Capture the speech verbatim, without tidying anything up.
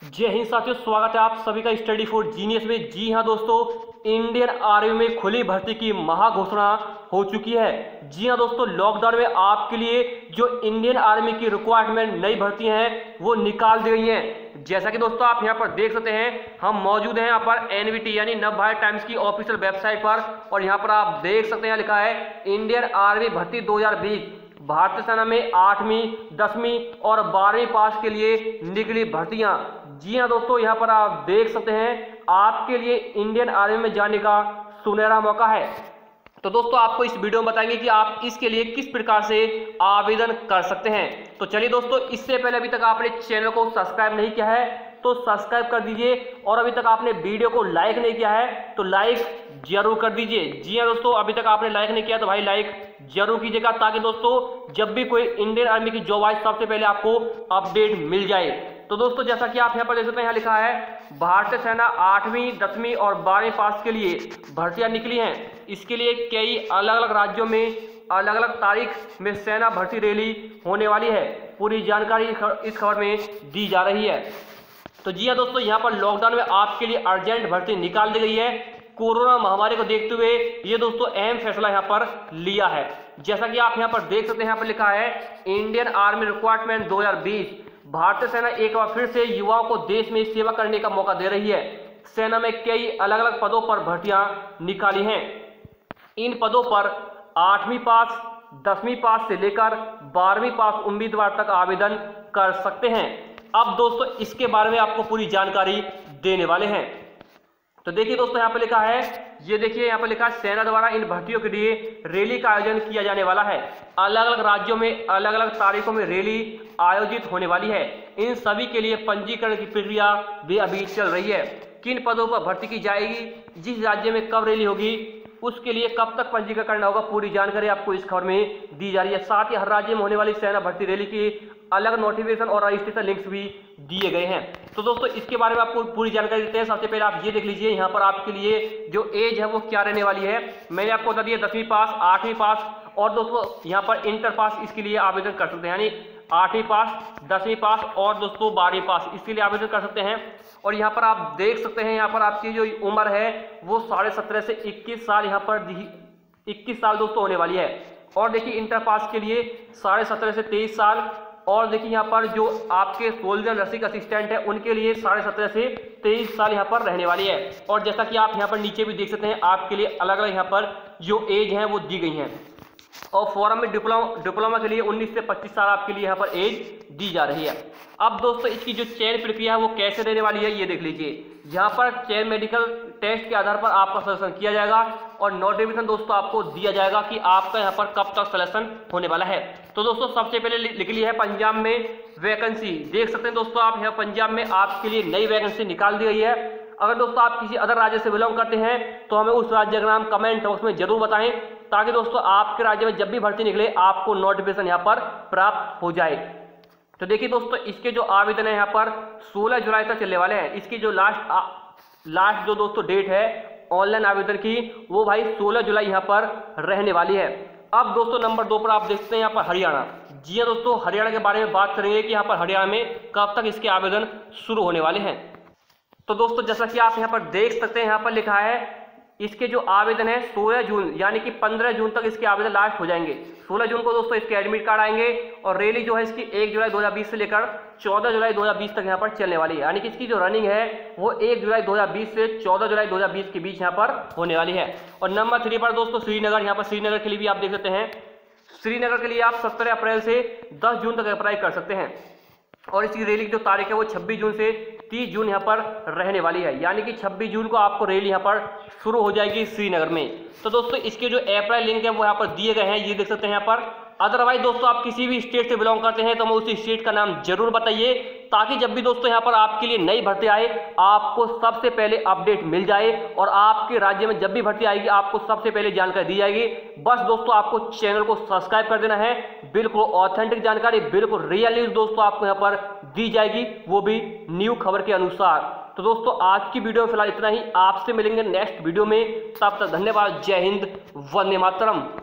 जय हिंद साथियों, स्वागत है आप सभी का स्टडी फॉर जीनियस में। जी हां दोस्तों, इंडियन आर्मी में खुली भर्ती की महा घोषणा हो चुकी है। जी हां दोस्तों, लॉकडाउन में आपके लिए जो इंडियन आर्मी की रिक्वायरमेंट नई भर्ती हैं वो निकाल दी गई हैं। जैसा कि दोस्तों आप यहां पर देख सकते हैं, हम मौजूद हैं यहां पर एनवीटी यानी नवभारत टाइम्स की ऑफिशियल वेबसाइट पर, और यहां पर आप देख सकते हैं लिखा है इंडियन आर्मी भर्ती दो हजार बीस। भारतीय सेना में आठवीं, दसवीं और बारहवीं पास के लिए निकली भर्तियां। जी हां दोस्तों, यहां पर आप देख सकते हैं आपके लिए इंडियन आर्मी में जाने का सुनहरा मौका है। तो दोस्तों आपको इस वीडियो में बताएंगे कि आप इसके लिए किस प्रकार से आवेदन कर सकते हैं। तो चलिए दोस्तों, इससे पहले अभी तक आपने चैनल को सब्सक्राइब नहीं किया है तो सब्सक्राइब कर दीजिए, और अभी तक आपने वीडियो को लाइक नहीं किया है तो लाइक जरूर कर दीजिए। जी हां दोस्तों, अभी तक आपने लाइक नहीं किया तो भाई लाइक जरूर कीजिएगा, ताकि दोस्तों जब भी कोई इंडियन आर्मी की जॉब आए सबसे पहले आपको अपडेट मिल जाए। तो दोस्तों जैसा कि आप यहाँ पर देख सकते हैं, यहाँ लिखा है भारतीय सेना आठवीं, दसवीं और बारहवीं पास के लिए भर्तियां निकली हैं। इसके लिए कई अलग अलग राज्यों में अलग अलग तारीख में सेना भर्ती रैली होने वाली है। पूरी जानकारी इस खबर में दी जा रही है। तो जी हाँ दोस्तों, यहाँ पर लॉकडाउन में आपके लिए अर्जेंट भर्ती निकाल दी गई है। कोरोना महामारी को देखते हुए ये दोस्तों अहम फैसला यहाँ पर लिया है। जैसा कि आप यहाँ पर देख सकते हैं, यहाँ पर लिखा है इंडियन आर्मी रिक्वायरमेंट दो हजार बीस। भारतीय सेना एक बार फिर से युवाओं को देश में सेवा करने का मौका दे रही है। सेना में कई अलग अलग पदों पर भर्तियां निकाली हैं। इन पदों पर आठवीं पास, दसवीं पास से लेकर बारहवीं पास उम्मीदवार तक आवेदन कर सकते हैं। अब दोस्तों इसके बारे में आपको पूरी जानकारी देने वाले हैं। तो देखिए दोस्तों, यहाँ पर लिखा है, ये देखिए यहाँ पर लिखा है सेना द्वारा इन भर्तियों के लिए रैली का आयोजन किया जाने वाला है। अलग अलग राज्यों में अलग अलग तारीखों में रैली आयोजित होने वाली है। इन सभी के लिए पंजीकरण की प्रक्रिया भी अभी चल रही है। किन पदों पर भर्ती की जाएगी, जिस राज्य में कब रैली होगी, उसके लिए कब तक पंजीकरण करना होगा, पूरी जानकारी आपको इस खबर में दी जा रही है। साथ ही हर राज्य में होने वाली सेना भर्ती रैली की अलग नोटिफिकेशन और रजिस्ट्रेशन लिंक्स भी दिए गए हैं। तो दोस्तों इसके बारे में आपको पूरी जानकारी देते हैं। सबसे पहले आप ये देख लीजिए, यहाँ पर आपके लिए जो एज है वो क्या रहने वाली है। मैंने आपको बता दिया दसवीं पास, आठवीं पास, और दोस्तों यहाँ पर इंटर पास इसके लिए आवेदन कर सकते हैं, यानी आठवीं पास, दसवीं पास और दोस्तों बारहवीं पास इसके लिए आवेदन कर सकते हैं। और यहाँ पर आप देख सकते हैं, यहाँ पर आपकी जो उम्र है वो साढ़े सत्रह से इक्कीस साल यहाँ पर इक्कीस साल दोस्तों होने वाली है। और देखिए इंटर पास के लिए साढ़े सत्रह से तेईस साल, और देखिए यहाँ पर जो आपके सोल्जर नर्सिंग असिस्टेंट है उनके लिए साढ़े सत्रह से तेईस साल यहाँ पर रहने वाली है। और जैसा कि आप यहाँ पर नीचे भी देख सकते हैं, आपके लिए अलग अलग यहाँ पर जो एज है वो दी गई हैं। और फॉरम में डिप्लोमा डिप्लोमा के लिए उन्नीस से पच्चीस साल आपके लिए यहाँ पर एज दी जा रही है। अब दोस्तों इसकी जो चयन प्रक्रिया है वो कैसे रहने वाली है, ये देख लीजिए। यहाँ पर चयन मेडिकल टेस्ट के आधार पर आपका सिलेक्शन किया जाएगा, और नोटिफिकेशन दोस्तों आपको दिया जाएगा कि आपका यहाँ पर कब तक सिलेक्शन होने वाला है। तो दोस्तों सबसे पहले निकली है पंजाब में वैकेंसी। देख सकते हैं दोस्तों आप, यहाँ पंजाब में आपके लिए नई वैकेंसी निकाल दी गई है। अगर दोस्तों आप किसी अदर राज्य से बिलोंग करते हैं तो हमें उस राज्य का नाम कमेंट बॉक्स में जरूर बताएं, ताकि दोस्तों आपके राज्य में जब भी भर्ती निकले आपको नोटिफिकेशन यहाँ पर प्राप्त हो जाए। तो देखिए दोस्तों, इसके जो आवेदन है यहाँ पर सोलह जुलाई तक चलने वाले हैं। इसकी जो लास्ट आ, लास्ट जो दोस्तों डेट है ऑनलाइन आवेदन की, वो भाई सोलह जुलाई यहाँ पर रहने वाली है। अब दोस्तों नंबर दो पर आप देखते हैं यहाँ पर हरियाणा। जी हाँ दोस्तों, हरियाणा के बारे में बात करेंगे कि यहाँ पर हरियाणा में कब तक इसके आवेदन शुरू होने वाले हैं। तो दोस्तों जैसा कि आप यहाँ पर देख सकते हैं, यहाँ पर लिखा है इसके जो आवेदन है सोलह जून यानी कि पंद्रह जून तक इसके आवेदन लास्ट हो जाएंगे। सोलह जून को दोस्तों इसके एडमिट कार्ड आएंगे, और रैली जो है इसकी एक जुलाई दो हज़ार बीस से लेकर चौदह जुलाई दो हज़ार बीस तक यहाँ पर चलने वाली है। यानी कि इसकी जो रनिंग है वो एक जुलाई दो हज़ार बीस से चौदह जुलाई दो हज़ार बीस के बीच यहाँ पर होने वाली है। और नंबर थ्री पर दोस्तों श्रीनगर, यहाँ पर श्रीनगर के लिए भी आप देख सकते हैं, श्रीनगर के लिए आप सत्रह अप्रैल से दस जून तक अप्लाई कर सकते हैं। और इसकी रैली की जो तारीख है वो छब्बीस जून से तीस जून यहाँ पर रहने वाली है। यानी कि छब्बीस जून को आपको रैली यहाँ पर शुरू हो जाएगी श्रीनगर में। तो दोस्तों इसके जो अप्लाई लिंक है वो यहाँ पर दिए गए हैं, ये देख सकते हैं यहाँ पर। अदरवाइज दोस्तों आप किसी भी स्टेट से बिलोंग करते हैं तो हमें उसी स्टेट का नाम जरूर बताइए, ताकि जब भी दोस्तों यहाँ पर आपके लिए नई भर्ती आए आपको सबसे पहले अपडेट मिल जाए, और आपके राज्य में जब भी भर्ती आएगी आपको सबसे पहले जानकारी दी जाएगी। बस दोस्तों आपको चैनल को सब्सक्राइब कर देना है। बिल्कुल ऑथेंटिक जानकारी, बिल्कुल रियल न्यूज दोस्तों आपको यहाँ पर दी जाएगी, वो भी न्यू खबर के अनुसार। तो दोस्तों आज की वीडियो में फिलहाल इतना ही। आपसे मिलेंगे नेक्स्ट वीडियो में, तब तक धन्यवाद। जय हिंद, वंदे मातरम।